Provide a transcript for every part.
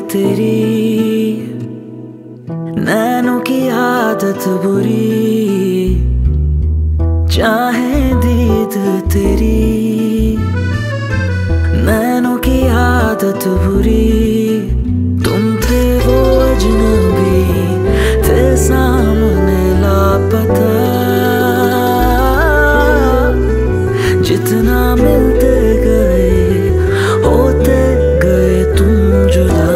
तेरी, नैनों की आदत बुरी, चाहे दीद तेरी, नैनों की आदत बुरी। तुम थे वो अजनबी, थे सामने लापता, जितना मिलते गए होते गए तुम जुदा।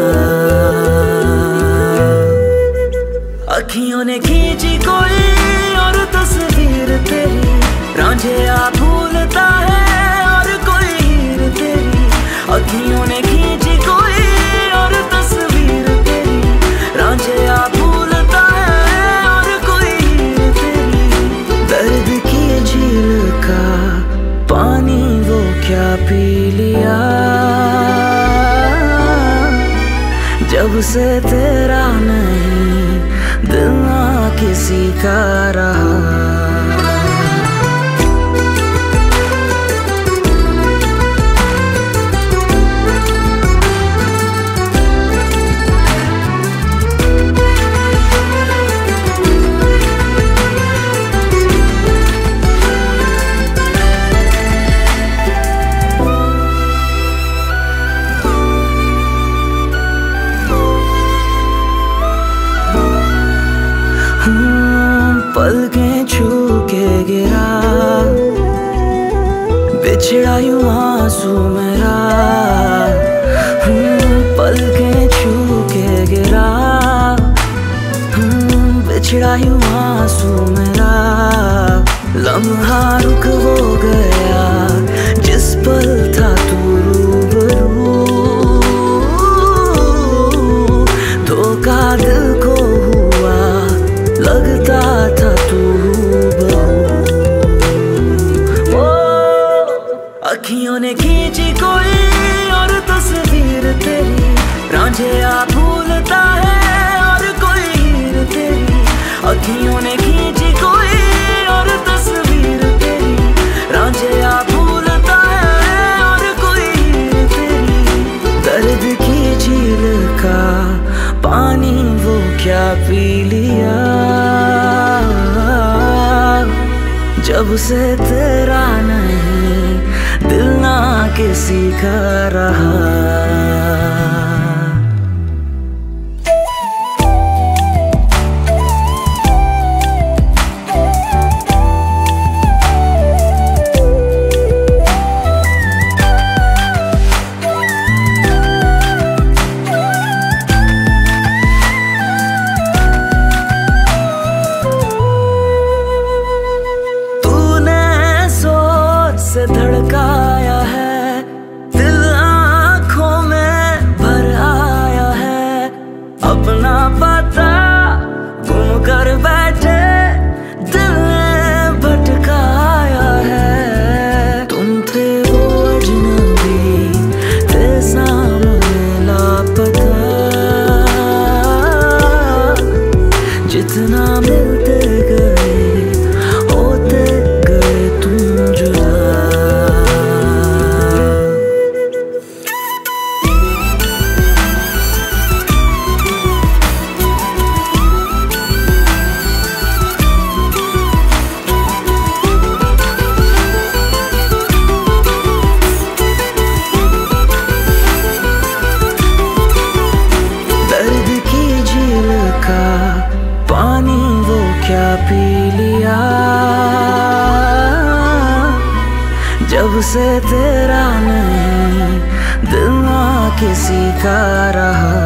अखियों ने खींची कोई और तस्वीर तेरी, रांझिया भूलता है और कोई हीर तेरी। अखियों ने खींची कोई और तस्वीर तेरी, रांझिया भूलता है और कोई हीर तेरी। दर्द की झील का पानी वो क्या पी लिया, जब से तेरा नहीं दिल ना किसी का रहा। पलकें छू के गिरा, बिछड़ा यूं आंसू मेरा। पलकें छू के गिरा, बिछड़ा यूं आंसू मेरा। लम्हा रुक वो गया जिस पल था तू रूबरू, धोखा दिल को हुआ लगता था तू बहू। अखियों ने खींची कोई और तस्वीर तेरी, रांझिया भूलता है और कोई हीर तेरी। अखियों ने खींची कोई और तस्वीर तेरी, रांझिया भूलता है और कोई हीर तेरी। दर्द की झील का पानी वो क्या पी लिया, जब से तेरा नहीं दिल ना किसी का रहा। धड़काया है दिल, आंखों में भर आया है। अपना पता गुम कर बैठे दिल ने भटकाया है। तुम थे वो अजनबी, थे सामने लापता, जितना मिलते गए होते गए तुम जुदा। पानी वो क्या पी लिया, जब से तेरा नहीं दिल ना किसी का रहा।